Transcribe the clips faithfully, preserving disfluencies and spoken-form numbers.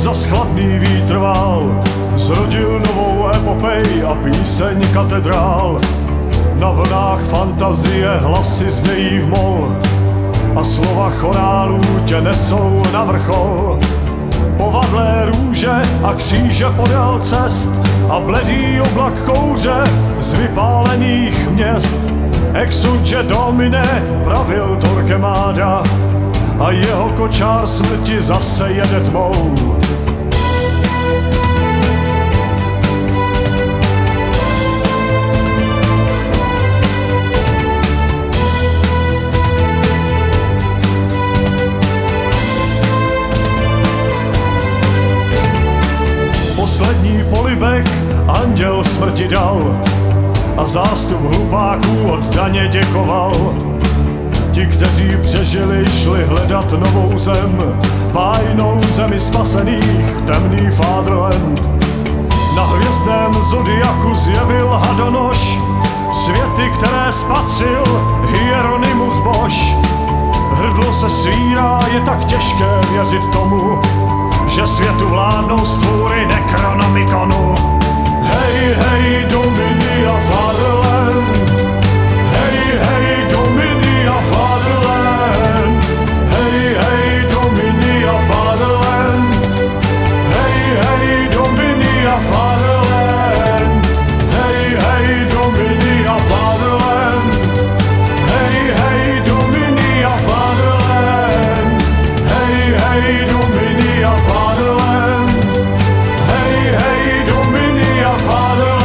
zas chladný vítr vál, zrodil novou epopej a píseň katedrál. Na vlnách fantazie hlasy znějí v mol a slova chorálů tě nesou na vrchol. Povadlé růže a kříže podél cest a bledý oblak kouře z vypálených měst. Exulce domine pravil Torquemada a jeho kočár smrti zase jede tmou. Poslední polibek anděl smrti dal a zástup hlupáků oddaně děkoval. Ti, kteří přežili, šli hledat novou zem, bájnou zemi spasených, temný Fatherland. Na hvězdném zodiaku zjevil hadonoš světy, které spatřil Hieronymus Bož. Hrdlo se svírá, je tak těžké věřit tomu, že světu vládnou stvůry Necronomiconu. Hej, hej, Dominia Fatherland, hej, hej, Dominia Fatherland, hej, hej, Dominia Fatherland, hej, hej, Dominia Fatherland, hej, hej, Dominia Fatherland, hej, hej, Dominia Fatherland, hej, hej, Dominia Fatherland, hej, hej, Dominia Fatherland.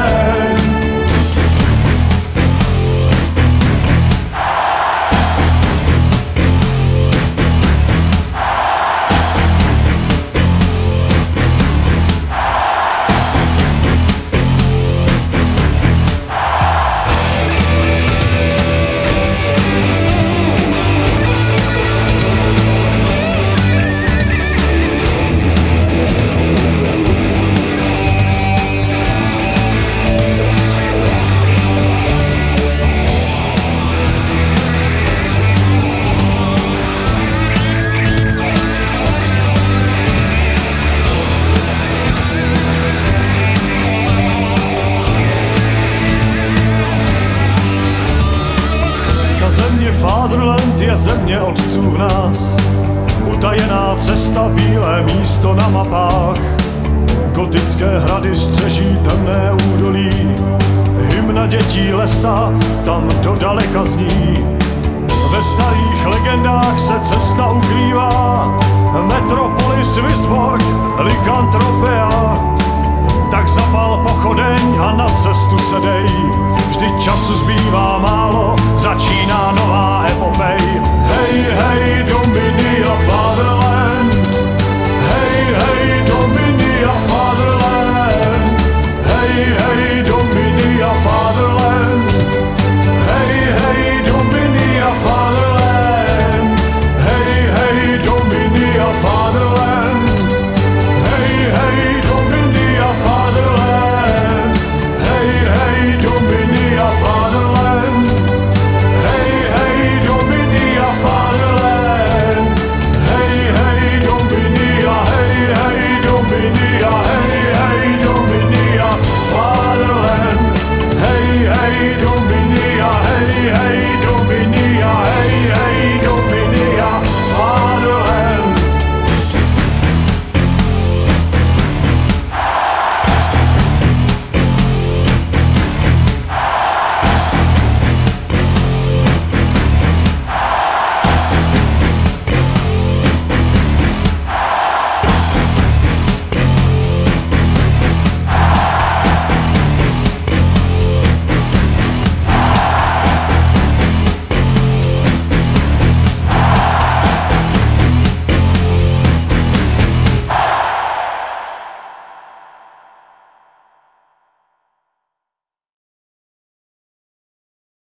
Fatherland je země otců v nás, utajená cesta, bílé místo na mapách. Gotické hrady střeží temné údolí, hymna dětí lesa tam do daleka zní. Ve starých legendách se cesta ukrývá, Metropolis, Wisborg, Lycanthropea. Tak zapal pochodeň a na cestu se dej, vždyť času zbývá málo, začíná nová epopej.